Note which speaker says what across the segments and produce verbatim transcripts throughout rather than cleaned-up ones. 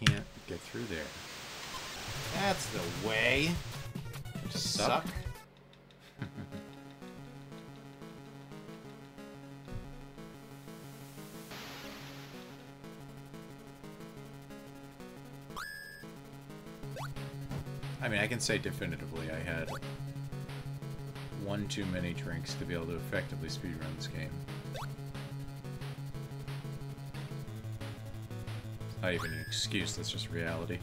Speaker 1: can't get through there. That's the way. You suck. I mean, I can say definitively I had one too many drinks to be able to effectively speedrun this game. It's not even an excuse, that's just reality.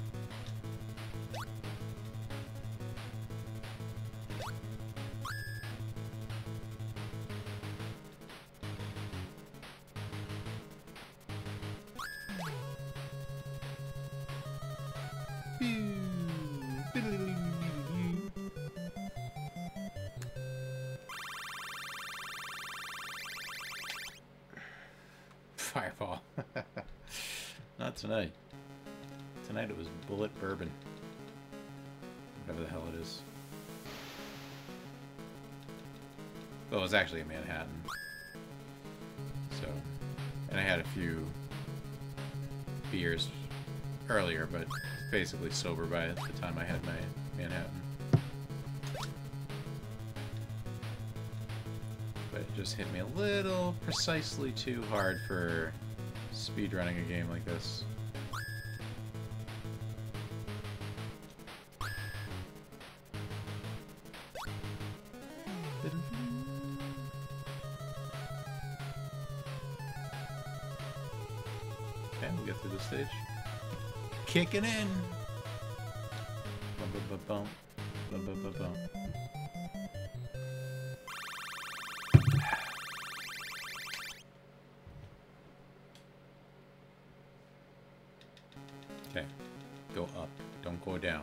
Speaker 1: Fireball. Not tonight. Tonight it was Bullet Bourbon. Whatever the hell it is. Well, it was actually a Manhattan. So, and I had a few beers earlier, but basically sober by the time I had my Manhattan. But it just hit me a little precisely too hard for speedrunning a game like this. Okay, we'll get through the stage. Kicking in! Bum, bum, bum, bum. Bum, bum, bum, bum. Okay, go up, don't go down.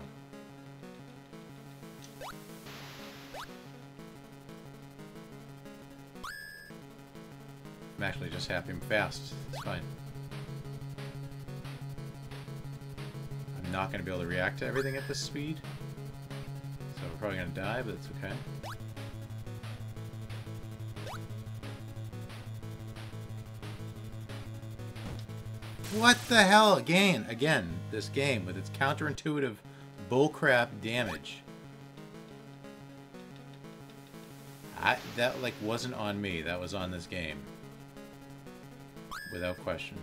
Speaker 1: I'm actually just happy I'm fast, it's fine. I'm not going to be able to react to everything at this speed, so we're probably going to die, but it's okay. What the hell? Again, again, this game with its counterintuitive bullcrap damage. I, that, like, wasn't on me. That was on this game. Without question.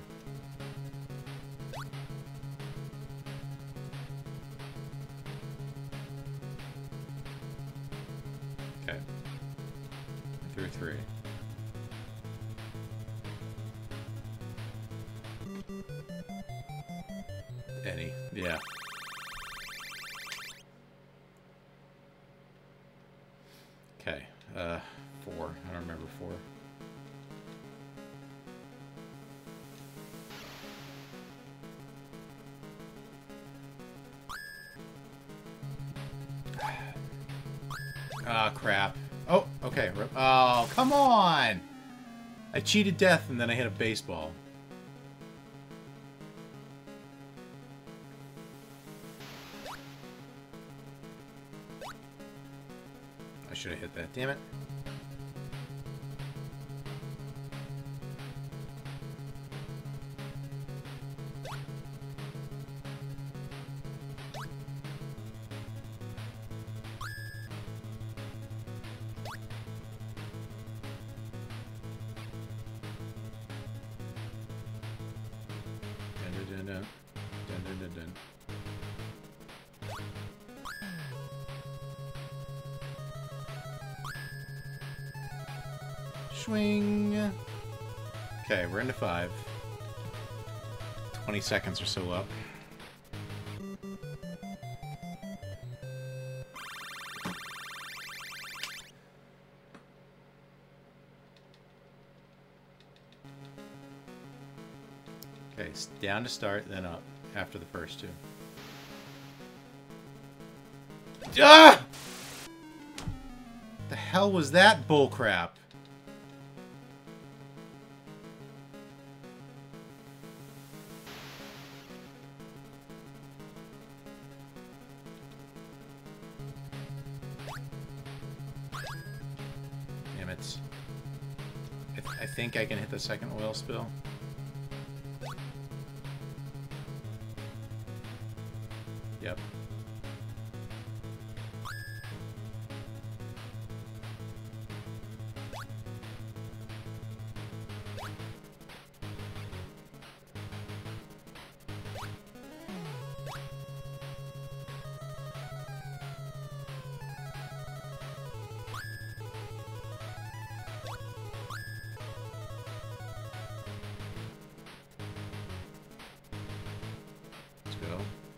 Speaker 1: Okay. Through three. Any. Yeah. Okay. Uh, four. I don't remember four. Ah, oh, crap. Oh, okay. Oh, come on! I cheated death and then I hit a baseball. I should have hit that, damn it. Dun, dun, dun, dun. Dun, dun, dun, dun. Swing. Okay, we're into five. twenty seconds or so up. Okay, down to start, then up after the first two. Ah! The hell was that bullcrap? Damn it. I, th I think I can hit the second oil spill. go.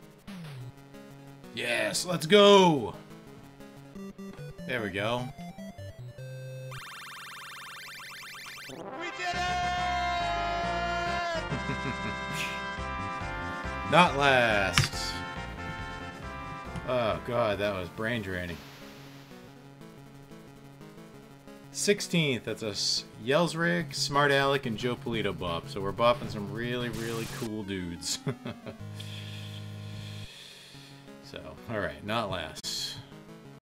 Speaker 1: Yes, let's go! There we go.
Speaker 2: We did it!
Speaker 1: Not last. Oh god, that was brain draining. sixteenth, that's us. Yellsrig, Smart Alec, and Joe Polito bop. So we're bopping some really, really cool dudes. So, alright, not last.